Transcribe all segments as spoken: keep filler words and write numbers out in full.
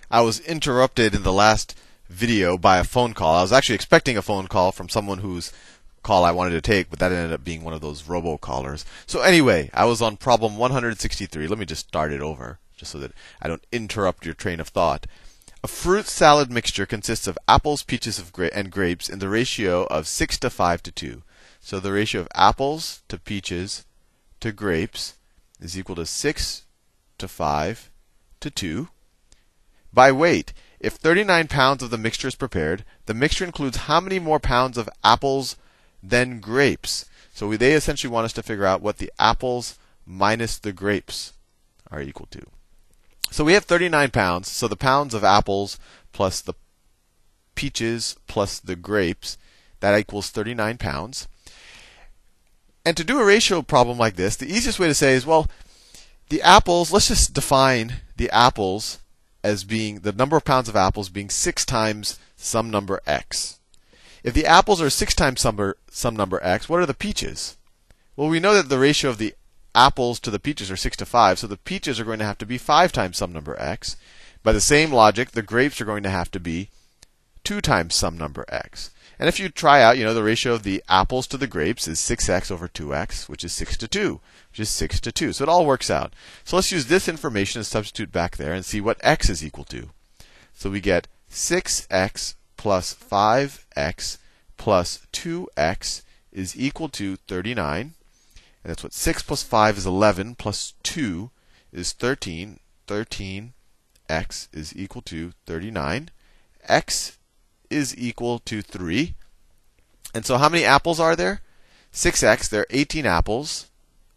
I was interrupted in the last video by a phone call. I was actually expecting a phone call from someone whose call I wanted to take, but that ended up being one of those robocallers. So anyway, I was on problem one hundred sixty-three. Let me just start it over, just so that I don't interrupt your train of thought. A fruit salad mixture consists of apples, peaches, of gra- and grapes in the ratio of six to five to two. So the ratio of apples to peaches to grapes is equal to six to five to two. By weight, if thirty-nine pounds of the mixture is prepared, the mixture includes how many more pounds of apples than grapes? So we, they essentially want us to figure out what the apples minus the grapes are equal to. So we have thirty-nine pounds. So the pounds of apples plus the peaches plus the grapes, that equals thirty-nine pounds. And to do a ratio problem like this, the easiest way to say is, well, the apples, let's just define the apples as being the number of pounds of apples being six times some number x. If the apples are six times some number, some number x, what are the peaches? Well, we know that the ratio of the apples to the peaches are six to five, so the peaches are going to have to be five times some number x. By the same logic, the grapes are going to have to be two times some number x. And if you try out, you know, the ratio of the apples to the grapes is six x over two x, which is six to two, which is six to two. So it all works out. So let's use this information and substitute back there and see what x is equal to. So we get six x plus five x plus two x is equal to thirty-nine. And that's what six plus five is eleven, plus two is thirteen. thirteen x is equal to thirty-nine. X is equal to three. And so how many apples are there? six x, there are eighteen apples.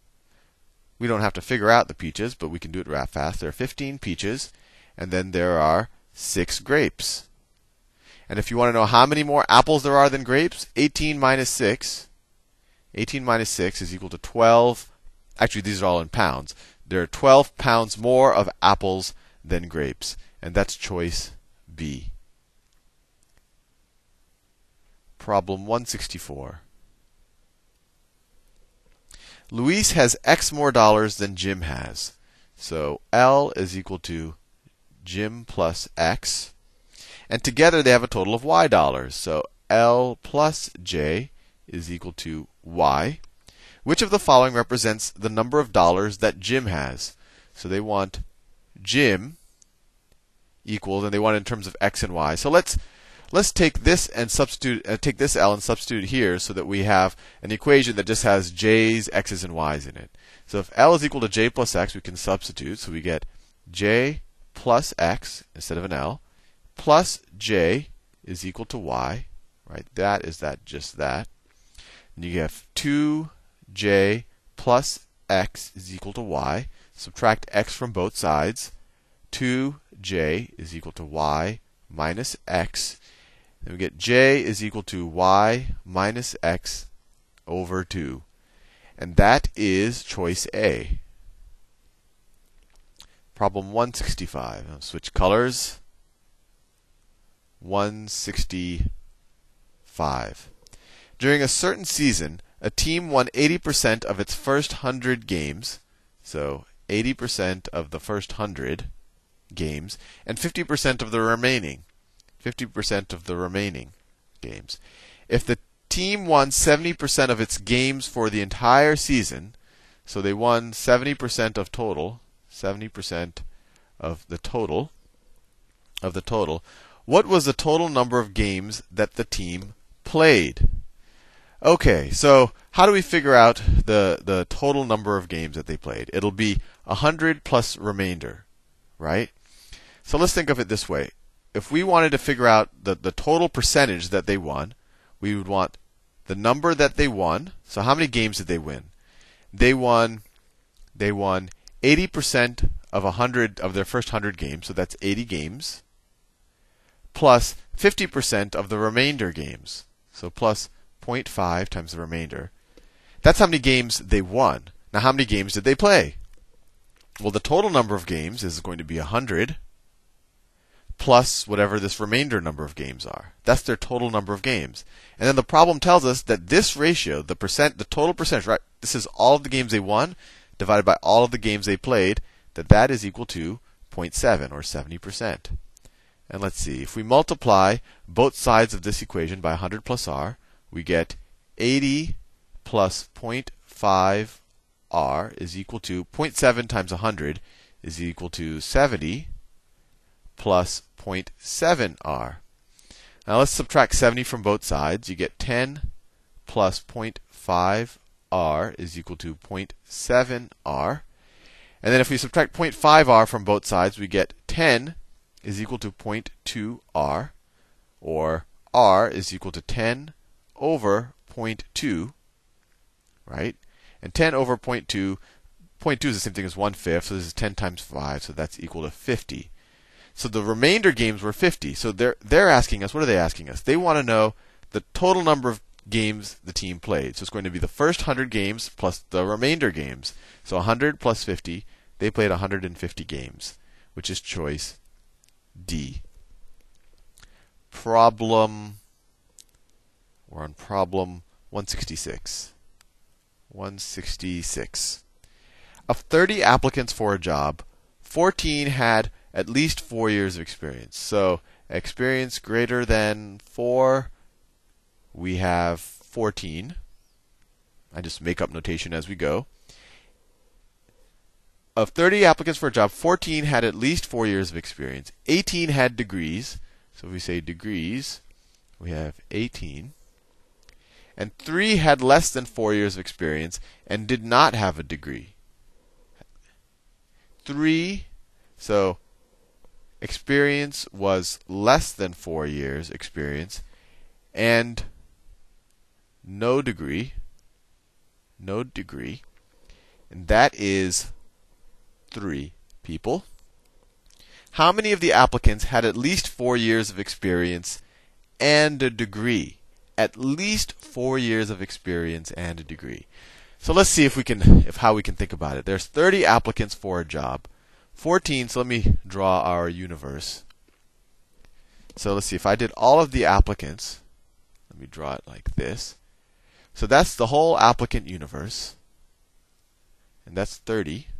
We don't have to figure out the peaches, but we can do it right fast. There are fifteen peaches, and then there are six grapes. And if you want to know how many more apples there are than grapes, eighteen minus six. eighteen minus six is equal to twelve. Actually, these are all in pounds. There are twelve pounds more of apples than grapes. And that's choice B. Problem one sixty-four. Luis has X more dollars than Jim has. So L is equal to Jim plus X. And together they have a total of Y dollars. So L plus J is equal to Y. Which of the following represents the number of dollars that Jim has? So they want Jim equal, and they want it in terms of X and Y. So let's let's take this and substitute uh, take this L and substitute here so that we have an equation that just has J's, X's, and Y's in it. So if L is equal to J plus X, we can substitute. So we get J plus X instead of an L plus J is equal to Y. Right? That is that just that. And you have two J plus X is equal to Y. Subtract X from both sides. two J is equal to Y minus X. Then we get J is equal to Y minus X over two. And that is choice A. Problem one sixty-five. I'll switch colors. one sixty-five. During a certain season, a team won eighty percent of its first one hundred games. So eighty percent of the first one hundred games, and fifty percent of the remaining. fifty percent of the remaining games. If the team won seventy percent of its games for the entire season, so they won seventy percent of total, seventy percent of the total, of the total, what was the total number of games that the team played? Okay, so how do we figure out the, the total number of games that they played? It'll be one hundred plus remainder, right? So let's think of it this way. If we wanted to figure out the, the total percentage that they won, we would want the number that they won. So how many games did they win? They won they won eighty percent of one hundred of their first one hundred games, so that's eighty games, plus fifty percent of the remainder games. So plus zero point five times the remainder. That's how many games they won. Now how many games did they play? Well, the total number of games is going to be one hundred plus whatever this remainder number of games are. That's their total number of games. And then the problem tells us that this ratio, the percent, the total percentage, right? This is all of the games they won divided by all of the games they played, that that is equal to zero point seven or seventy percent. And let's see, if we multiply both sides of this equation by one hundred plus r, we get eighty plus zero point five r is equal to zero point seven times one hundred is equal to seventy plus zero point seven r. Now let's subtract seventy from both sides. You get ten plus zero point five r is equal to zero point seven r. And then if we subtract zero point five r from both sides, we get ten is equal to zero point two r, or r is equal to ten over zero point two, right? And ten over zero point two, zero point two is the same thing as one fifth, so this is ten times five, so that's equal to fifty. So the remainder games were fifty. So they're they're asking us, what are they asking us? They want to know the total number of games the team played. So it's going to be the first one hundred games plus the remainder games. So one hundred plus fifty, they played one hundred fifty games, which is choice D. Problem, we're on problem one sixty-six. one sixty-six. Of thirty applicants for a job, fourteen had at least four years of experience. So experience greater than four, we have fourteen. I just make up notation as we go. Of thirty applicants for a job, fourteen had at least four years of experience. eighteen had degrees. So if we say degrees, we have eighteen. And three had less than four years of experience and did not have a degree. Three, so experience was less than four years experience and no degree. No degree. And that is three people. How many of the applicants had at least four years of experience and a degree? At least four years of experience and a degree. So let's see if we can, if how we can think about it. There's thirty applicants for a job. fourteen, so let me draw our universe. So let's see, if I did all of the applicants, let me draw it like this. So that's the whole applicant universe. And that's thirty.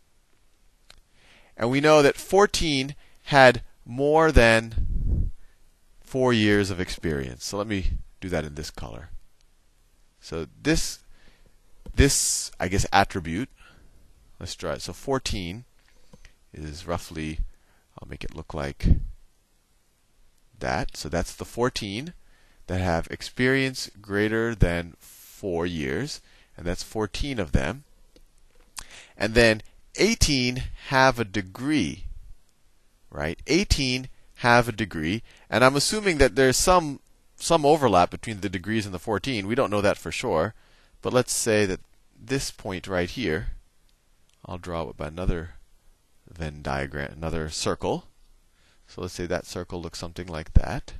And we know that fourteen had more than four years of experience. So let me do that in this color. So this, this I guess, attribute, let's draw it. So fourteen is roughly, I'll make it look like that. So that's the fourteen that have experience greater than four years. And that's fourteen of them. And then eighteen have a degree, right? eighteen have a degree, and I'm assuming that there's some some overlap between the degrees and the fourteen. We don't know that for sure, but let's say that this point right here, I'll draw it by another Venn diagram, another circle. So let's say that circle looks something like that.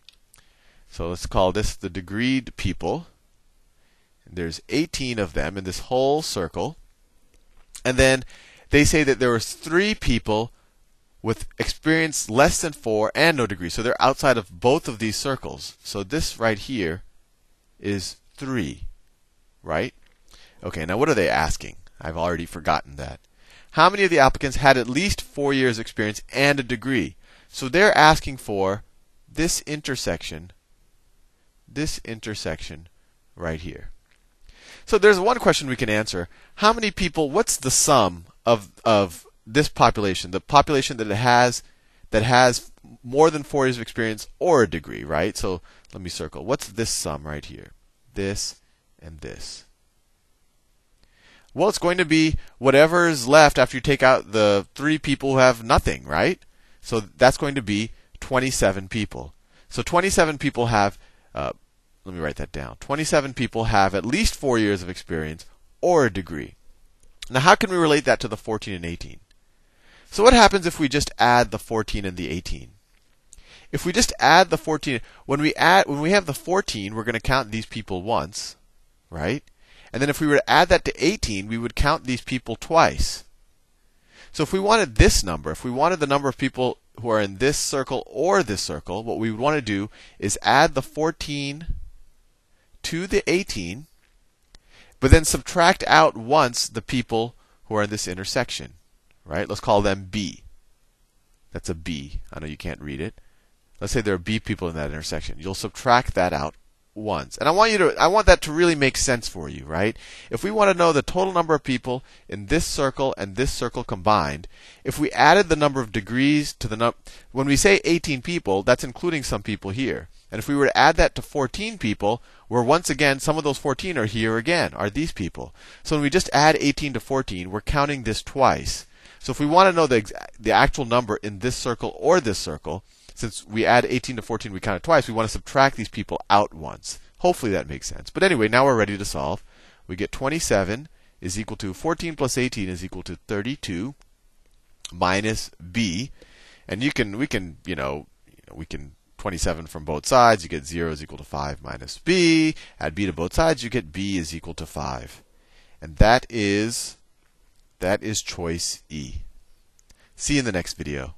So let's call this the degreed people. There's eighteen of them in this whole circle. And then they say that there was three people with experience less than four and no degree. So they're outside of both of these circles. So this right here is three, right? Okay, now what are they asking? I've already forgotten that. How many of the applicants had at least four years experience and a degree? So they're asking for this intersection, this intersection right here. So there's one question we can answer. How many people, what's the sum of of this population, the population that it has that has more than four years of experience or a degree, right? So let me circle. What's this sum right here? This and this. Well, it's going to be whatever's left after you take out the three people who have nothing, right? So that's going to be twenty-seven people. So twenty-seven people have, uh, let me write that down. twenty-seven people have at least four years of experience or a degree. Now, how can we relate that to the fourteen and eighteen? So what happens if we just add the fourteen and the eighteen? If we just add the fourteen, when we add, when we have the fourteen, we're going to count these people once, right? And then if we were to add that to eighteen, we would count these people twice. So if we wanted this number, if we wanted the number of people who are in this circle or this circle, what we would want to do is add the fourteen to the eighteen, but then subtract out once the people who are in this intersection, right? Let's call them B. That's a B. I know you can't read it. Let's say there are B people in that intersection. You'll subtract that out once. And I want you to I want that to really make sense for you, right? If we want to know the total number of people in this circle and this circle combined, if we added the number of degrees to the num when we say eighteen people, that's including some people here. And if we were to add that to fourteen people, where once again some of those fourteen are here again, are these people. So when we just add eighteen to fourteen, we're counting this twice. So if we want to know the the actual number in this circle or this circle, since we add eighteen to fourteen, we count it twice, we want to subtract these people out once. Hopefully that makes sense. But anyway, now we're ready to solve. We get twenty-seven is equal to fourteen plus eighteen is equal to thirty-two minus B. And you can, we can, you know, you know we can twenty-seven from both sides. You get zero is equal to five minus B. Add B to both sides, you get B is equal to five. And that is, that is choice E. See you in the next video.